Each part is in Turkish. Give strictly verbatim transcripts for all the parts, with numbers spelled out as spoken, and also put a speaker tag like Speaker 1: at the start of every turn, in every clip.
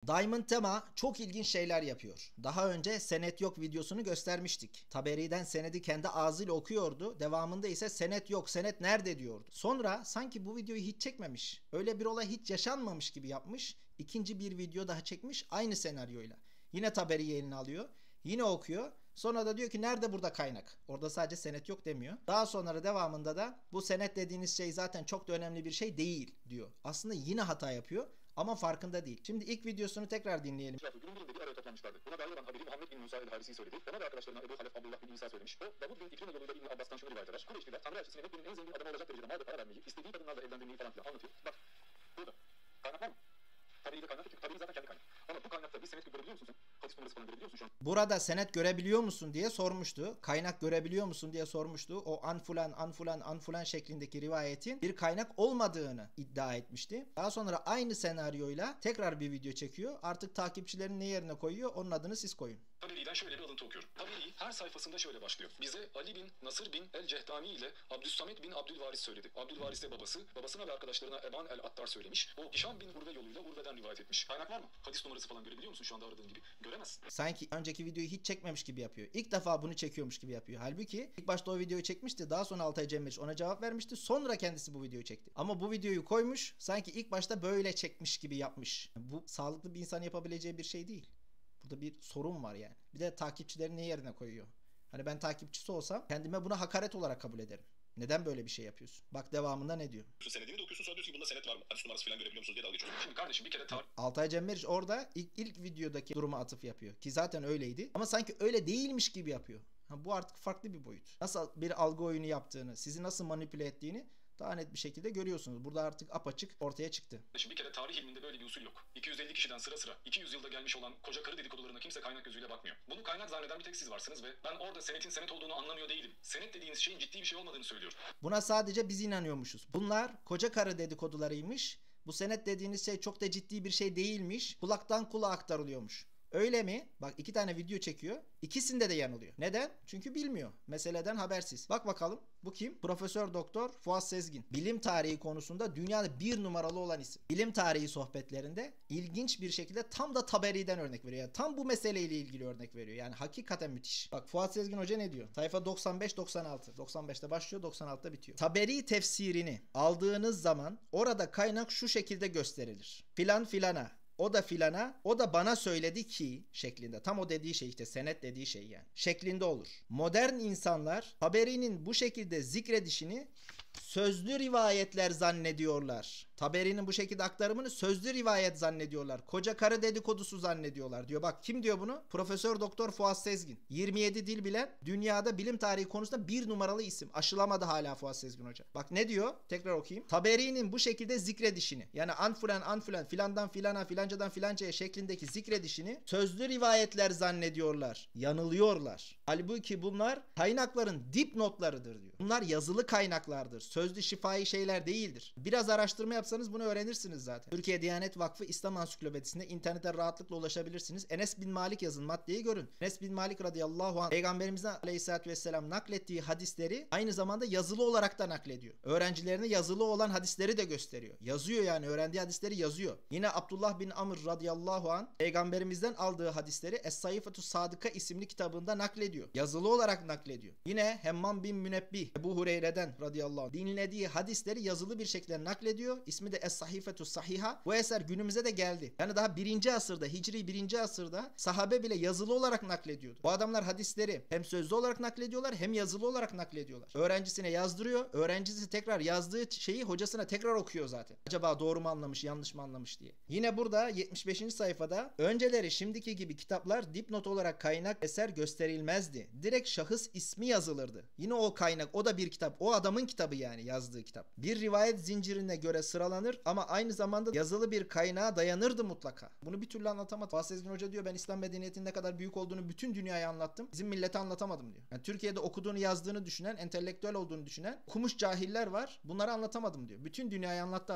Speaker 1: Diamond Tema çok ilginç şeyler yapıyor. Daha önce senet yok videosunu göstermiştik. Taberi'den senedi kendi ağzıyla okuyordu. Devamında ise senet yok, senet nerede diyordu. Sonra sanki bu videoyu hiç çekmemiş, öyle bir olay hiç yaşanmamış gibi yapmış. İkinci bir video daha çekmiş aynı senaryoyla. Yine Taberi'yi eline alıyor. Yine okuyor. Sonra da diyor ki nerede burada kaynak? Orada sadece senet yok demiyor. Daha sonra devamında da bu senet dediğiniz şey zaten çok da önemli bir şey değil diyor. Aslında yine hata yapıyor ama farkında değil. Şimdi ilk videosunu tekrar dinleyelim.
Speaker 2: Günün birinde bir araya toplanmışlardı. Buna dair olan haberi Muhammed bin Musa el-Harisi'yi söyledi. Ona ve arkadaşlarına Ebu Halef Abdullah bin İsa söylemiş. O Davud bin İkrime yoluyla İbn Abbas'tan şunu rivayet eder. Kureyşliler Tanrı elçisine Mekke'nin en zengin adamı olacak derecede mal ve para vermeyi, istediği kadınlarla evlendirmeyi falan filan anlatıyor. Bak burada kaynak var mı? Tabii de kaynak yok. Tabii zaten kendi kaynak. Ama bu kaynakta bir senet görebiliyor musun sen? Hadis numarası falan görebiliyor musun şu an?
Speaker 1: Burada senet görebiliyor musun diye sormuştu. Kaynak görebiliyor musun diye sormuştu. O an fulan an fulan an fulan şeklindeki rivayetin bir kaynak olmadığını iddia etmişti. Daha sonra aynı senaryoyla tekrar bir video çekiyor. Artık takipçilerin ne yerine koyuyor? Onun adını siz koyun.
Speaker 2: Taberi'den şöyle bir alıntı okuyorum. Taberi her sayfasında şöyle başlıyor. Bize Ali bin Nasır bin el-Cehdami ile Abdüssamet bin Abdülvaris söyledi. Abdülvaris de babası, babasına ve arkadaşlarına Eban el-Attar söylemiş. O Hişam bin Urve yoluyla Urve'den rivayet etmiş. Kaynak var mı? Hadis numarası falan görebiliyor musun şu anda aradığın gibi? Göremezsin.
Speaker 1: Sanki önceki videoyu hiç çekmemiş gibi yapıyor. İlk defa bunu çekiyormuş gibi yapıyor. Halbuki ilk başta o videoyu çekmişti. Daha sonra Altay Cemeriç ona cevap vermişti. Sonra kendisi bu videoyu çekti. Ama bu videoyu koymuş. Sanki ilk başta böyle çekmiş gibi yapmış. Bu sağlıklı bir insan yapabileceği bir şey değil. Burada bir sorun var yani. Bir de takipçilerini ne yerine koyuyor? Hani ben takipçisi olsam kendime buna hakaret olarak kabul ederim. Neden böyle bir şey yapıyorsun? Bak devamında ne diyor?
Speaker 2: Senedini de okuyorsun sonra diyorsun ki bunda senet var mı? Hadis numarası falan görebiliyor musunuz diye dalga geçiyorsun. Şimdi kardeşim bir kere tarih...
Speaker 1: Altay Cemmeriç orada ilk, ilk videodaki duruma atıf yapıyor. Ki zaten öyleydi. Ama sanki öyle değilmiş gibi yapıyor. Ha, bu artık farklı bir boyut. Nasıl bir algı oyunu yaptığını, sizi nasıl manipüle ettiğini daha net bir şekilde görüyorsunuz. Burada artık apaçık ortaya çıktı.
Speaker 2: Şimdi bir kere tarih ilminde böyle bir usul yok. iki yüz elli kişiden sıra sıra iki yüz yılda gelmiş olan koca karı dedikodularına kimse kaynak gözüyle bakmıyor. Bunu kaynak zanneden bir tek siz varsınız ve ben orada senetin senet olduğunu anlamıyor değilim. Senet dediğiniz şeyin ciddi bir şey olmadığını söylüyorum.
Speaker 1: Buna sadece biz inanıyormuşuz. Bunlar koca karı dedikodularıymış. Bu senet dediğiniz şey çok da ciddi bir şey değilmiş. Kulaktan kulağa aktarılıyormuş. Öyle mi? Bak iki tane video çekiyor. İkisinde de yanılıyor. Neden? Çünkü bilmiyor. Meseleden habersiz. Bak bakalım. Bu kim? Profesör Doktor Fuat Sezgin. Bilim tarihi konusunda dünyada bir numaralı olan isim. Bilim tarihi sohbetlerinde ilginç bir şekilde tam da Taberi'den örnek veriyor. Yani tam bu meseleyle ilgili örnek veriyor. Yani hakikaten müthiş. Bak Fuat Sezgin Hoca ne diyor? Sayfa doksan beş doksan altı. doksan beşte başlıyor, doksan altıda bitiyor. Taberi tefsirini aldığınız zaman orada kaynak şu şekilde gösterilir. Filan filana, o da filana, o da bana söyledi ki şeklinde. Tam o dediği şey işte senet dediği şey yani. Şeklinde olur. Modern insanlar Taberi'nin bu şekilde zikredişini sözlü rivayetler zannediyorlar. Taberi'nin bu şekilde aktarımını sözlü rivayet zannediyorlar. Koca karı dedikodusu zannediyorlar diyor. Bak kim diyor bunu? Profesör Doktor Fuat Sezgin. yirmi yedi dil bilen, dünyada bilim tarihi konusunda bir numaralı isim. Aşılamadı hala Fuat Sezgin Hoca. Bak ne diyor? Tekrar okuyayım. Taberi'nin bu şekilde zikredişini, yani an filan an filan filandan filana filancadan filancaya şeklindeki zikredişini sözlü rivayetler zannediyorlar. Yanılıyorlar. Halbuki bunlar kaynakların dipnotlarıdır diyor. Bunlar yazılı kaynaklardır. Sözlü şifai şeyler değildir. Biraz araştırma yapsanız bunu öğrenirsiniz zaten. Türkiye Diyanet Vakfı İslam Ansiklopedisinde internete rahatlıkla ulaşabilirsiniz. Enes bin Malik yazın, maddeyi görün. Enes bin Malik radıyallahu anh Peygamberimizden aleyhissalatü vesselam naklettiği hadisleri aynı zamanda yazılı olarak da naklediyor. Öğrencilerine yazılı olan hadisleri de gösteriyor. Yazıyor yani, öğrendiği hadisleri yazıyor. Yine Abdullah bin Amr radıyallahu anh Peygamberimizden aldığı hadisleri Es-Sayfetü Sadıka isimli kitabında naklediyor. Yazılı olarak naklediyor. Yine Hemmam bin Münebbih Ebu Hureyre'den radıyallahu anh dinlediği hadisleri yazılı bir şekilde naklediyor. İsmi de Es-Sahifetü Sahiha. Bu eser günümüze de geldi. Yani daha birinci asırda, Hicri birinci asırda sahabe bile yazılı olarak naklediyordu. Bu adamlar hadisleri hem sözlü olarak naklediyorlar hem yazılı olarak naklediyorlar. Öğrencisine yazdırıyor. Öğrencisi tekrar yazdığı şeyi hocasına tekrar okuyor zaten. Acaba doğru mu anlamış, yanlış mı anlamış diye. Yine burada yetmiş beşinci sayfada önceleri şimdiki gibi kitaplar dipnot olarak kaynak eser gösterilmezdi. Direkt şahıs ismi yazılırdı. Yine o kaynak, o da bir kitap. O adamın kitabı yani, yazdığı kitap. Bir rivayet zincirine göre sıralanır ama aynı zamanda yazılı bir kaynağa dayanırdı mutlaka. Bunu bir türlü anlatamadı. Fuat Sezgin Hoca diyor ben İslam medeniyetinin ne kadar büyük olduğunu bütün dünyaya anlattım. Bizim millete anlatamadım diyor. Yani Türkiye'de okuduğunu yazdığını düşünen, entelektüel olduğunu düşünen okumuş cahiller var. Bunları anlatamadım diyor. Bütün dünyaya anlattı adam.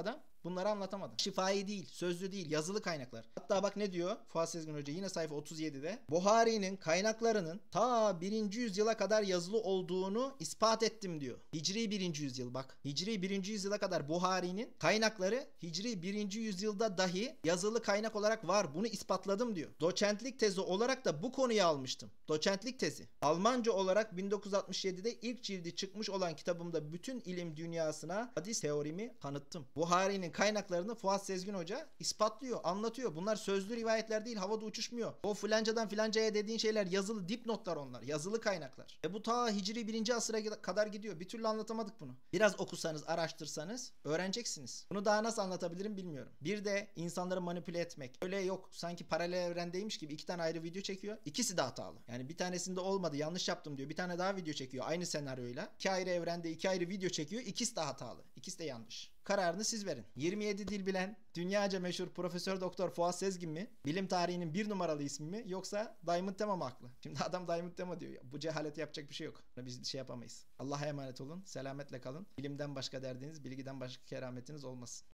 Speaker 1: Bunları anlatamadı. Şifai değil, sözlü değil, yazılı kaynaklar. Hatta bak ne diyor Fuat Sezgin Hoca yine sayfa otuz yedide. Buhari'nin kaynaklarının ta birinci yüzyıla kadar yazılı olduğunu ispat ettim diyor. Hicri birinci yüzyıl bak. Hicri birinci yüzyıla kadar Buhari'nin kaynakları Hicri birinci yüzyılda dahi yazılı kaynak olarak var. Bunu ispatladım diyor. Doçentlik tezi olarak da bu konuyu almıştım. Doçentlik tezi. Almanca olarak bin dokuz yüz altmış yedide ilk cildi çıkmış olan kitabımda bütün ilim dünyasına hadis teorimi tanıttım. Buhari'nin kaynaklarını Fuat Sezgin Hoca ispatlıyor, anlatıyor. Bunlar sözlü rivayetler değil, havada uçuşmuyor. O filancadan filancaya dediğin şeyler yazılı dipnotlar onlar. Yazılı kaynaklar. E bu ta Hicri birinci asıra kadar gidiyor. Bir türlü anlatamadık bunu. Biraz okusanız, araştırsanız öğreneceksiniz. Bunu daha nasıl anlatabilirim bilmiyorum. Bir de insanları manipüle etmek. Öyle yok. Sanki paralel evrendeymiş gibi iki tane ayrı video çekiyor. İkisi de hatalı. Yani bir tanesinde olmadı, yanlış yaptım diyor. Bir tane daha video çekiyor aynı senaryoyla. İki ayrı evrende iki ayrı video çekiyor. İkisi de hatalı. İkisi de yanlış. Kararını siz verin. yirmi yedi dil bilen, dünyaca meşhur Profesör Doktor Fuat Sezgin mi? Bilim tarihinin bir numaralı ismi mi? Yoksa Diamond Tema mı haklı? Şimdi adam Diamond Tema diyor. Bu cehaleti yapacak bir şey yok. Biz şey yapamayız. Allah'a emanet olun. Selametle kalın. Bilimden başka derdiniz, bilgiden başka kerametiniz olmasın.